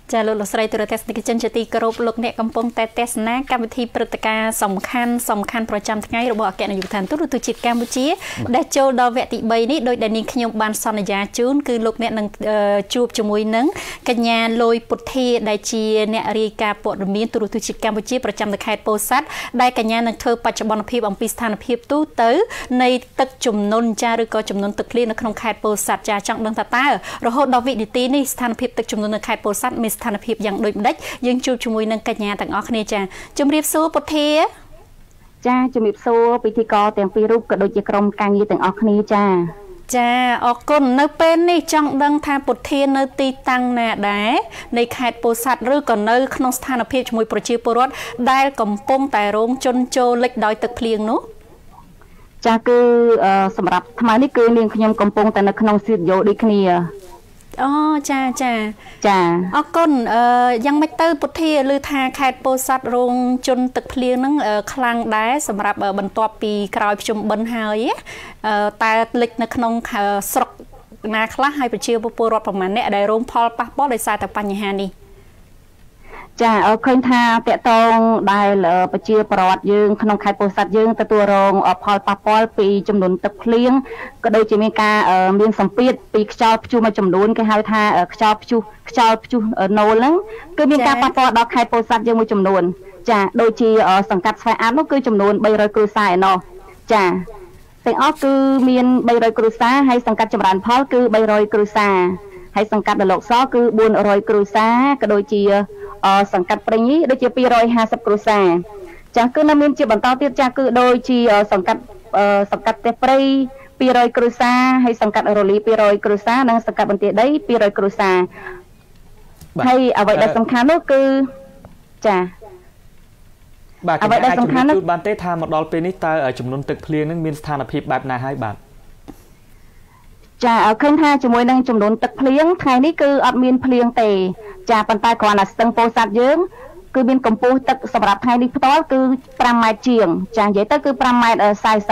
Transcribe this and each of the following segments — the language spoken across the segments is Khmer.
ចាលោកស្រីទូរទស្សនិកជនជាទីគោរពលោកអ្នកកំពុងតែទស្សនាកម្មវិធីព្រឹត្តិការណ៍សំខាន់ប្រចាំថ្ងៃរបស់អគ្គនាយកដ្ឋានទូតជាតិកម្ពុជាដែលចូលដល់វគ្គទី3នេះដោយដែលនាងខ្ញុំបានសន្យាជូនគឺលោកអ្នកនឹងជួបជាមួយនឹងកញ្ញាលយពុទ្ធាដែលជាអ្នករាយការណ៍ព័ត៌មានទូរទស្សន៍ជាតិកម្ពុជាប្រចាំនៅខេត្តពោធិ៍សាត់ដែលកញ្ញានឹងធ្វើបច្ចុប្បន្នភាពអំពីស្ថានភាពទូទៅនៃទឹកជំនន់ចាឬក៏ចំនួនទឹកភ្លៀងនៅក្នុងខេត្តពោធិ៍សាត់ចាចង់ដឹងថាតើរហូតដល់វិនាទីនេះស្ថានភាពទឹកជំនន់នៅខេត្តពោធិ៍សាត់មានស្ថានភាពយ៉ាងដូចម្ដេចយើងជួបជាមួយនឹងកញ្ញាទាំងអស់គ្នាចាជំរាបសួរពុទ្ធាចាជំរាបសួរពិធីករទាំងពីររូបក៏ដូចជាក្រុមការងារទាំងអស់គ្នាចាអរគុណនៅពេលនេះចង់ដឹងថាពុទ្ធានៅទីតាំងណាដែរនៃខេត្តពោធិ៍សាត់ឬក៏នៅក្នុងស្ថានភាពជាមួយប្រជាពលរដ្ឋដែលកំពុងតែរងជន់ជោរលិចដោយទឹកភ្លៀងនោះចាគឺសម្រាប់ថ្មនេះគឺនាងខ្ញុំកំពុងតែនៅក្នុងស្ទូឌីយោដូចគ្នាអូចាអរគុណយ៉ាងម៉េចទៅពុទ្ធាឮថាខេត្តពោធិ៍សាត់រងជន់ទឹកភ្លៀងហ្នឹងខ្លាំងដែរសម្រាប់បន្ទាប់ពីក្រោយភ្ជុំបិណ្ឌហើយតែលិចនៅក្នុងស្រុកណាខ្លះហើយប្រជាពលរដ្ឋប្រមាណអ្នកដែលរងផលប៉ះពាល់ដោយសារតែបញ្ហានេះចាឃើញថាតកតងដែលប្រជាពលរដ្ឋយើងក្នុងខេត្តពោធិ៍សាត់យើងទទួលរងផលប៉ះពាល់ពីចំនួនទឹកភ្លៀងក៏ដូចជាមានការមានសម្ពាធពីខ្យល់ព្យុះមួយចំនួនគេហៅថាខ្យល់ព្យុះណូលហ្នឹងគឺមានការប៉ះពាល់ដល់ខេត្តពោធិ៍សាត់យើងមួយចំនួនចាដូចជាសង្កាត់ស្វាយអាតនោះគឺចំនួន300គ្រួសារឯណោះចាទាំងអស់គឺមាន300គ្រួសារហើយសង្កាត់ចម្រើនផលគឺ300គ្រួសារហើយសង្កាត់ដលោកសគឺ400គ្រួសារក៏ដូចជាសង្កាត់ព្រៃញីដូចជា250គ្រួសារចាគឺនៅមានជាបន្តទៀតចាគឺដូចជាសង្កាត់ផ្ទះព្រៃ200គ្រួសារហើយសង្កាត់រលី200គ្រួសារនិងសង្កាត់បន្ទាយដី200គ្រួសារហើយអ្វីដែលសំខាន់នោះគឺចាបាទអ្វីដែលសំខាន់នោះបានទេថាមកដល់ពេលនេះតើចំនួនទឹកភ្លៀងនឹងមានស្ថានភាពបែបណាហើយបាទចាឃើញថាជាមួយនឹងចំនួនទឹកភ្លៀងថ្ងៃនេះគឺអត់មានភ្លៀងទេចាប៉ុន្តែគ្រាន់តែស្ទឹងពោធិ៍សាត់យើងគឺមានកម្ពស់ទឹកសម្រាប់ថ្ងៃនេះផ្ទាល់គឺ5ម៉ែត្រជាងចានិយាយទៅគឺ5ម៉ែត្រ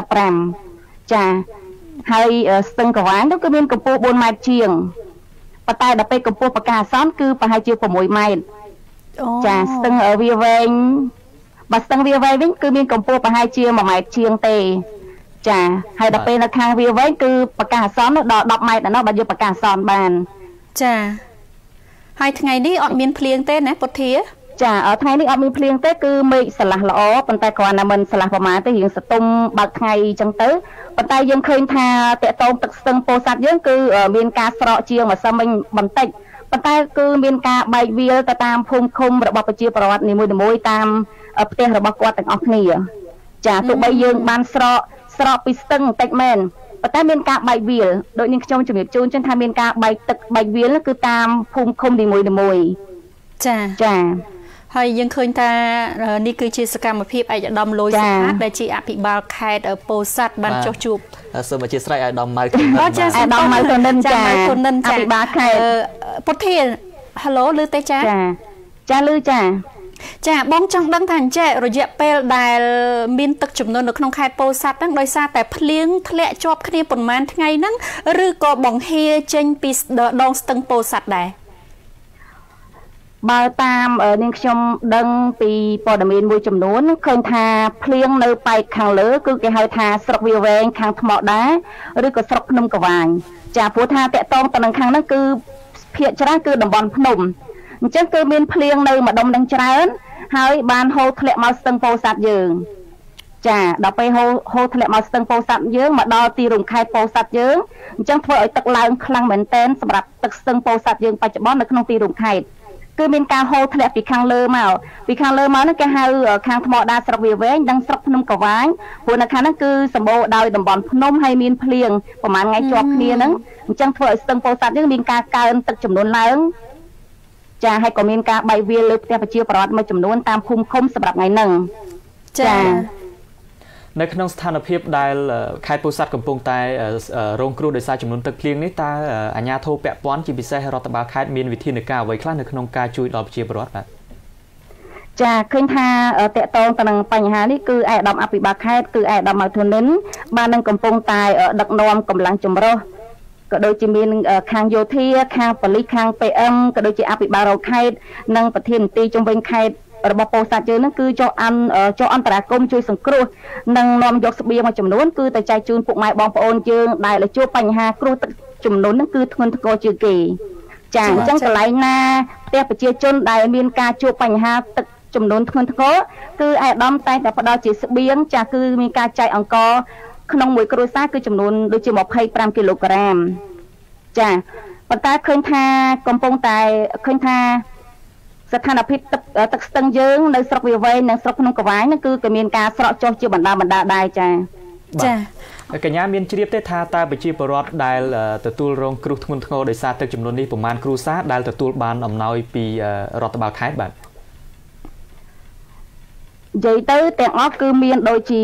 45ចាហើយស្ទឹងកវាញនោះគឺមានកម្ពស់4ម៉ែត្រជាងប៉ុន្តែដល់ពេលកម្ពស់បកាអាសន្នគឺប្រហែលជា6ម៉ែត្រចាស្ទឹងវាវែងបើស្ទឹងវាវែងវិញគឺមានកម្ពស់ប្រហែលជា1ម៉ែត្រជាងទេចាហើយដល់ពេលនៅខាងវាវិញគឺប្រកាសអាសន្នដល់10ម៉ែត្រដល់បើយកប្រកាសអាសន្នបានចាហើយថ្ងៃនេះអត់មានភ្លៀងទេណាពុទ្ធាចាថ្ងៃនេះអត់មានភ្លៀងទេគឺមេឃស្រឡះល្អប៉ុន្តែគ្រាន់តែមិនស្រឡះប្រមាណទេរៀងសតុំបើកថ្ងៃអញ្ចឹងទៅប៉ុន្តែយើងឃើញថាតកតងទឹកស្ទឹងពោធិ៍សាត់យើងគឺមានការស្រកជាងម្សិលមិញបន្តិចប៉ុន្តែគឺមានការបែកវាលទៅតាមភូមិឃុំរបស់ប្រជាពលរដ្ឋនីមួយៗតាមផ្ទះរបស់គាត់ទាំងអស់គ្នាចាទោះបីយើងបានស្រកពីស្ទឹងបន្តិចមែនប៉ុន្តែមានការបែកវាលដូចនាងខ្ញុំជំរាបជូនចឹងថាមានការបែកទឹកបែកវាលគឺតាមភូមិឃុំនីមួយចាហើយយើងឃើញថានេះគឺជាសកម្មភាពឯកឧត្តមលយសុផាតដែលជាអភិបាលខេត្តពោធិ៍សាត់បានចុះជួបសូមអធិស្ឋានឯកឧត្តមម៉ៅចាឧត្តមម៉ៅធនិនចាអភិបាលខេត្តពុទ្ធាហៅឮទេចាឮចាបងចង់ដឹងថាអញ្ចឹងរយៈពេលដែលមានទឹកជំនន់នៅក្នុងខេត្តពោធិ៍សាត់ហ្នឹងដោយសារតែភ្លៀងធ្លាក់ជាប់គ្នាប្រហែលថ្ងៃហ្នឹងឬក៏បង្ហៀចេញពីដងស្ទឹងពោធិ៍សាត់ដែរបើតាមនាងខ្ញុំដឹងពីព័ត៌មានមួយចំនួនឃើញថាភ្លៀងនៅប៉ែកខាងលើគឺគេហៅថាស្រុកវាវែងខាងថ្មដាឬក៏ស្រុកភ្នំកវាញចាព្រោះថាតកតងទៅនឹងខាងហ្នឹងគឺភាគច្រើនគឺតំបន់ភ្នំអញ្ចឹងគឺមានភ្លៀងនៅម្ដុំនឹងច្រើនហើយបានហូរធ្លាក់មកស្ទឹងពោធិ៍សាត់យើងចាដល់ពេលហូរធ្លាក់មកស្ទឹងពោធិ៍សាត់យើងមកដល់ទីរួមខេត្តពោធិ៍សាត់យើងអញ្ចឹងធ្វើឲ្យទឹកឡើងខ្លាំងមែនទែនសម្រាប់ទឹកស្ទឹងពោធិ៍សាត់យើងបច្ចុប្បន្ននៅក្នុងទីរួមខេត្តគឺមានការហូរធ្លាក់ពីខាងលើមកនោះគេហៅខាងថ្មដាស្រុកវាវែងនិងស្រុកភ្នំកវាញព្រោះនៅខាងហ្នឹងគឺសម្បូរដោយតំបន់ភ្នំហើយមានភ្លៀងប្រហែលថ្ងៃជាប់គ្នាហ្នឹងអញ្ចឹងធ្វើឲ្យស្ទឹងពោធិ៍សាត់យើងមានការកើនទឹកចំនួនឡើងចាហើយក៏មានការបែកវាលលើផ្ទះប្រជាពលរដ្ឋមួយចំនួនតាមភូមិឃុំសម្រាប់ថ្ងៃហ្នឹងចានៅក្នុងស្ថានភាពដែលខេត្តពោធិ៍សាត់កំពុងតែរងគ្រោះដោយសារចំនួនទឹកភ្លៀងនេះតើអាជ្ញាធរពាក់ព័ន្ធជាពិសេសរដ្ឋបាលខេត្តមានវិធានការអ្វីខ្លះនៅក្នុងការជួយដល់ប្រជាពលរដ្ឋបាទចាឃើញថាតកតងទៅនឹងបញ្ហានេះគឺឯកឧត្តមអភិបាលខេត្តគឺឯកឧត្តមម៉ៅធនិនបាននឹងកំពុងតែដឹកនាំកម្លាំងចម្រុះក៏ដូចជាមានខាងយោធាខាងប៉ូលីសខាង PM ក៏ដូចជាអភិបាលរងខេត្តនិងប្រធានមន្ត្រីជំនាញខេត្តរបស់ពោធិ៍សាត់យើងហ្នឹងគឺចុះអន្តរាគមន៍ជួយសង្គ្រោះនិងនាំយកស្បៀងមួយចំនួនគឺទៅចែកជូនពុកម៉ែបងប្អូនយើងដែលជួបបញ្ហាគ្រោះទឹកជំនន់ហ្នឹងគឺធ្ងន់ធ្ងរជាងគេចាអញ្ចឹងកន្លែងណាផ្ទះប្រជាជនដែលមានការជួបបញ្ហាទឹកចំនួនធ្ងន់ធ្ងរគឺអាយដាមតែងតែផ្ដល់ជាស្បៀងចាគឺមានការចែកអង្ករក្នុងមួយគ្រួសារគឺចំនួនដូចជា25គីឡូក្រាមចាប៉ុន្តែឃើញថាកំពុងតែឃើញថាស្ថានភាពទឹកស្ទឹងយើងនៅស្រុកវាវែងនិងស្រុកភ្នំក្រវាញហ្នឹងគឺក៏មានការស្រកចុះជាបណ្ដាដែរចាកញ្ញាមានជ្រាបទេថាតើប្រជាពលរដ្ឋដែលទទួលរងគ្រោះធ្ងន់ធ្ងរដោយសារទឹកចំនួននេះប្រមាណគ្រួសារដែលទទួលបានអំណោយពីរដ្ឋបាលខេត្តបាទនិយាយទៅទាំងអស់គឺមានដូចជា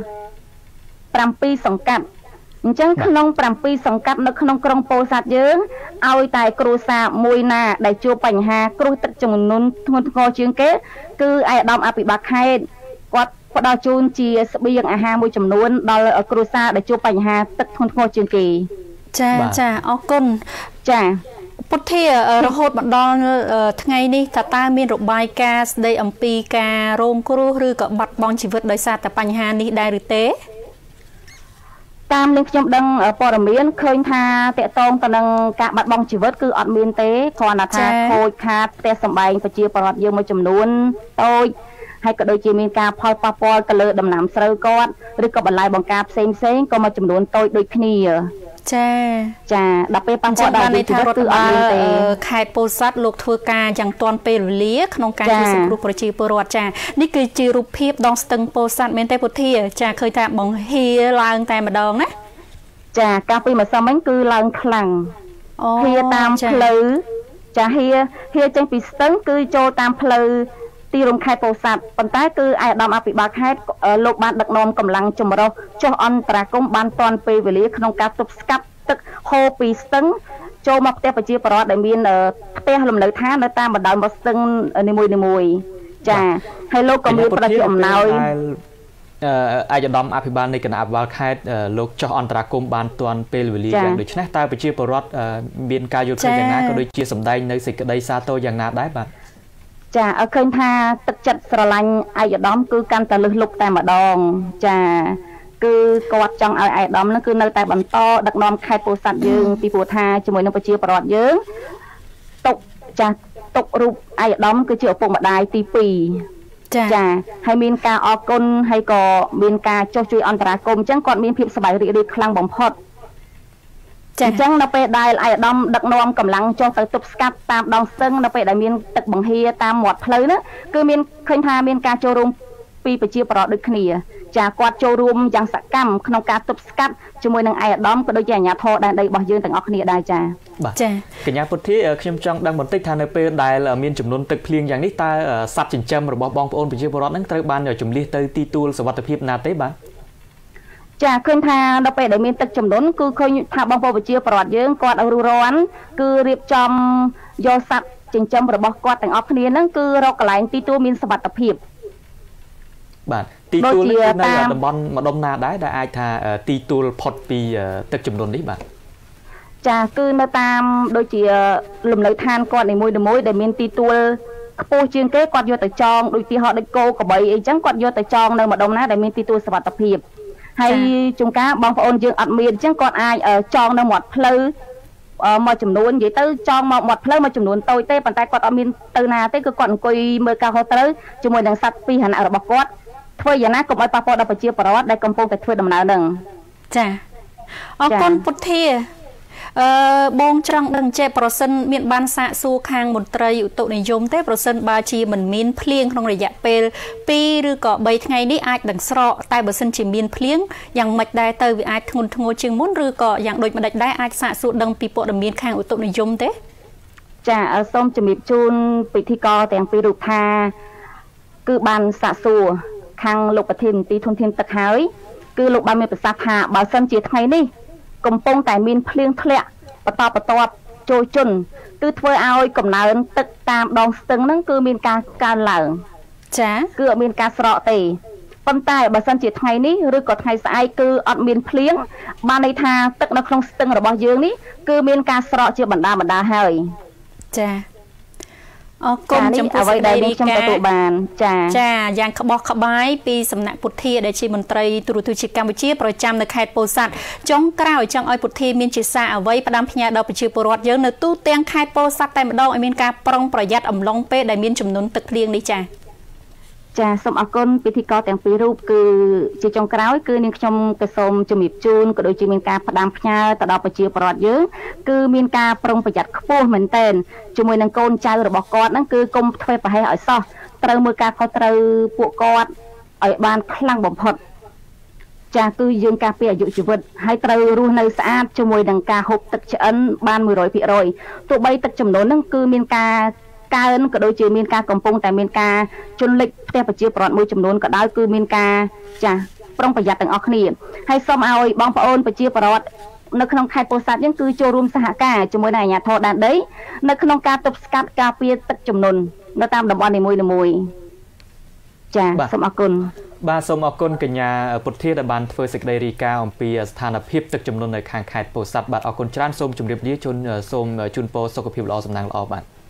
7សង្កាត់អញ្ចឹងក្នុង7សង្កាត់នៅក្នុងក្រុងពោធិ៍សាត់យើងឲ្យតែគ្រួសារមួយណាដែលជួបបញ្ហាគ្រោះទឹកជំនន់ធ្ងន់ធ្ងរជាងគេគឺអាយដាមអភិបាលខេត្តគាត់ផ្ដល់ជូនជាស្បៀងអាហារមួយចំនួនដល់គ្រួសារដែលជួបបញ្ហាទឹកធ្ងន់ធ្ងរជាងគេចាអរគុណចាពុទ្ធារហូតមកដល់ថ្ងៃនេះតើមានរបាយការណ៍ស្ដីអំពីការរងគ្រោះឬក៏បាត់បង់ជីវិតដោយសារតែបញ្ហានេះដែរឬទេតាមនឹងខ្ញុំដឹងព័ត៌មានឃើញថាតកតងទៅនឹងការបាត់បង់ជីវិតគឺអត់មានទេគ្រាន់តែថាខូចខាតផ្ទះសម្បែងប្រជាពលរដ្ឋយើងមួយចំនួនតូចហើយក៏ដូចជាមានការផលប៉ះពាល់ទៅលើដំណាំស្រូវគាត់ឬក៏បន្លែបង្ការផ្សេងក៏មួយចំនួនតូចដូចគ្នាចាដល់ពេលប៉ះពាល់ដល់ជីវិតគឺអត់មានទេខេត្តពោធិ៍សាត់លោកធ្វើការយ៉ាងទាន់ពេលវេលាក្នុងការជួយសង្គ្រោះប្រជាពលរដ្ឋចានេះគឺជារូបភាពដងស្ទឹងពោធិ៍សាត់មែនទេពុទ្ធាចាឃើញថាបង្ហៀឡើងតែម្ដងណាចាកាលពីម្សិលមិញគឺឡើងខ្លាំងហៀតាមផ្លូវចាហៀចេញពីស្ទឹងគឺចូលតាមផ្លូវទីរួមខេត្តពោធិ៍សាត់ប៉ុន្តែគឺអាយដាមអភិបាលខេត្តលោកបានដឹកនាំកម្លាំងចម្រុះចុះអន្តរាគមន៍បានទាន់ពេលវេលាក្នុងការទប់ស្កាត់ទឹកហូរពីស្ទឹងចូលមកផ្ទះប្រជាពលរដ្ឋដែលមានផ្ទះលំនៅឋាននៅតាមបណ្ដោយមាត់ស្ទឹងនីមួយចាហើយលោកក៏មានផ្ដល់ជាអំណោយអាយដាមអភិបាលនៃគណៈអភិបាលខេត្តលោកចុះអន្តរាគមន៍បានទាន់ពេលវេលាយ៉ាងដូច្នេះតើប្រជាពលរដ្ឋមានការយល់ឃើញយ៉ាងណាក៏ដូចជាសម្ដែងនៅសេចក្តីសាទរយ៉ាងណាដែរបាទចាឃើញថាទឹកចិត្តស្រឡាញ់អាយដាមគឺកាន់តែលឹះលុបតែម្ដងចាគឺគាត់ចង់ឲ្យអាយដាមហ្នឹងគឺនៅតែបន្តដឹកនាំខេត្តពោធិ៍សាត់យើងពីព្រោះថាជាមួយនឹងប្រជាពលរដ្ឋយើងទុករូបអាយដាមគឺជាឪពុកម្ដាយទី2ចាហើយមានការអរគុណហើយក៏មានការចុះជួយអន្តរាគមន៍អញ្ចឹងគាត់មានភាពសប្បាយរីករាយខ្លាំងបំផុតអញ្ចឹងនៅពេលដែលអាយដាមដឹកនាំកម្លាំងចុះទៅទប់ស្កាត់តាមដងស្ទឹងនៅពេលដែលមានទឹកបង្ហៀតាមមាត់ផ្លូវហ្នឹងគឺមានឃើញថាមានការចូលរួមពីប្រជាពលរដ្ឋដូចគ្នាចាគាត់ចូលរួមយ៉ាងសកម្មក្នុងការទប់ស្កាត់ជាមួយនឹងអាយដាមក៏ដូចជាអាជ្ញាធរដែនដីរបស់យើងទាំងអស់គ្នាដែរចាកញ្ញាពុទ្ធាខ្ញុំចង់ដឹងបន្តិចថានៅពេលដែលមានចំនួនទឹកភ្លៀងយ៉ាងនេះតើសត្វចិញ្ចឹមរបស់បងប្អូនប្រជាពលរដ្ឋហ្នឹងត្រូវបានជំនះទៅទីទួលសុវត្ថិភាពណាទេបាទចាឃើញថាដល់ពេលដែលមានទឹកចំនួនគឺឃើញថាបងប្អូនប្រជាពលរដ្ឋយើងគាត់ឲ្យរាន់គឺរៀបចំយកសត្វចិញ្ចឹមរបស់គាត់ទាំងអស់គ្នាហ្នឹងគឺរកកន្លែងទីទួលមានសុវត្ថិភាពបាទទីទួលនេះនៅតំបន់ម្ដុំណាដែរដែលអាចថាទីទួលផុតពីទឹកចំនួននេះបាទចាគឺនៅតាមដូចជាលំនៅឋានគាត់នីមួយដែលមានទីទួលខ្ពស់ជាងគេគាត់យកទៅចងដូចទីហោដូចគោក្របីអីចឹងគាត់យកទៅចងនៅម្ដុំណាដែលមានទីទួលសុវត្ថិភាពហើយជួនកាលបងប្អូនយើងអត់មានអញ្ចឹងគាត់អាចចងនៅមាត់ផ្លូវមួយចំនួននិយាយទៅចងមកមាត់ផ្លូវមួយចំនួនតូចទេប៉ុន្តែគាត់អត់មានទៅណាទេគឺគាត់អង្គុយមើលការហោះត្រូវជាមួយនឹងសត្វពីរហណៈរបស់គាត់ធ្វើយ៉ាងណាកុំឲ្យប៉ះពាល់ដល់ប្រជាពលរដ្ឋដែលកំពុងតែធ្វើដំណើរហ្នឹងចាអរគុណពុទ្ធាបងច្រងដឹងចេះប្រសិនមានបានសាកសួរខាងមន្ត្រីឧតុនិយមទេប្រសិនបើជាមិនមានភ្លៀងក្នុងរយៈពេល2ឬក៏3ថ្ងៃនេះអាចនឹងស្រកតែបើសិនជាមានភ្លៀងយ៉ាងម៉េចដែរទៅវាអាចធ្ងន់ធ្ងរជាងមុនឬក៏យ៉ាងដូចម្ដេចដែរអាចសាកសួរដឹងពីព័ត៌មានខាងឧតុនិយមទេចាសូមជំរាបជូនពិធីករទាំងពីររូបថាគឺបានសាកសួរខាងលោកប្រធានមន្ត្រីធនធានទឹកហើយគឺលោកបានមានប្រសាសន៍ថាបើសិនជាថ្ងៃនេះកំពុងតែមានភ្លៀងធ្លាក់បន្តចូលជន់គឺធ្វើឲ្យកំណើនទឹកតាមដងស្ទឹងហ្នឹងគឺមានការកើនឡើងចាគឺអត់មានការស្រកទេប៉ុន្តែបើសិនជាថ្ងៃនេះឬក៏ថ្ងៃស្អែកគឺអត់មានភ្លៀងបានន័យថាទឹកនៅក្នុងស្ទឹងរបស់យើងនេះគឺមានការស្រកជាបណ្ដាហើយចាអរគុណចំពោះសេចក្តីរាយការណ៍ចាយ៉ាងក្បោះក្បាយពីសំណាក់ពុទ្ធាដែលជាមន្ត្រីទូរទស្សន៍ជាតិកម្ពុជាប្រចាំនៅខេត្តពោធិ៍សាត់ចុងក្រោយចង់ឲ្យពុទ្ធាមានជាសារអ្វីផ្ដាំផ្ញើដល់ប្រជាពលរដ្ឋយើងនៅទូទាំងខេត្តពោធិ៍សាត់តែម្ដងឲ្យមានការប្រុងប្រយ័ត្នអំឡុងពេលដែលមានចំនួនទឹកភ្លៀងនេះចាសូមអរគុណពិធីករទាំងពីររូបគឺជាចុងក្រោយគឺនាងខ្ញុំក៏សូមជំរាបជូនក៏ដូចជាមានការផ្ដាំផ្ញើទៅដល់ប្រជាពលរដ្ឋយើងគឺមានការប្រុងប្រយ័ត្នខ្ពស់មែនទែនជាមួយនឹងកូនចៅរបស់គាត់ហ្នឹងគឺកុំធ្វើប្រហែសឲ្យសោះត្រូវមើលការខុសត្រូវពួកគាត់ឲ្យបានខ្លាំងបំផុតគឺយើងការពារអាយុជីវិតហើយត្រូវរស់នៅស្អាតជាមួយនឹងការហូបទឹកឆ្អិនបាន 100% ទោះបីទឹកចំនួនហ្នឹងគឺមានការកើនក៏ដូចជាមានការកំពុងតែមានការជន់លិចផ្ទះប្រជាពលរដ្ឋមួយចំនួនក៏ដោយគឺមានការប្រុងប្រយ័ត្នទាំងអស់គ្នាហើយសូមឲ្យបងប្អូនប្រជាពលរដ្ឋនៅក្នុងខេត្តពោធិ៍សាត់យើងគឺចូលរួមសហការជាមួយនឹងអាជ្ញាធរដែនដីនៅក្នុងការទប់ស្កាត់ការពារទឹកជំនន់នៅតាមតំបន់នីមួយៗសូមអរគុណបាទសូមអរគុណកញ្ញាពុទ្ធាដែលបានធ្វើសេចក្តីរាយការណ៍អំពីស្ថានភាពទឹកជំនន់នៅខាងខេត្តពោធិ៍សាត់បាទអរគុណច្រើនសូមជម្រាបលាសូមជូនពរសុខភាពល្អសំណាងល្អបាទ